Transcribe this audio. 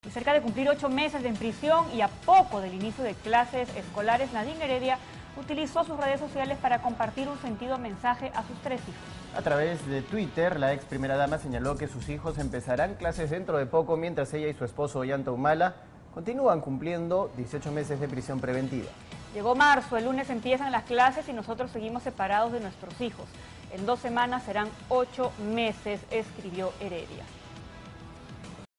Cerca de cumplir 8 meses en prisión y a poco del inicio de clases escolares, Nadine Heredia utilizó sus redes sociales para compartir un sentido mensaje a sus 3 hijos. A través de Twitter, la ex primera dama señaló que sus hijos empezarán clases dentro de poco, mientras ella y su esposo Ollanta Humala continúan cumpliendo 18 meses de prisión preventiva. Llegó marzo, el lunes empiezan las clases y nosotros seguimos separados de nuestros hijos. En 2 semanas serán 8 meses, escribió Heredia.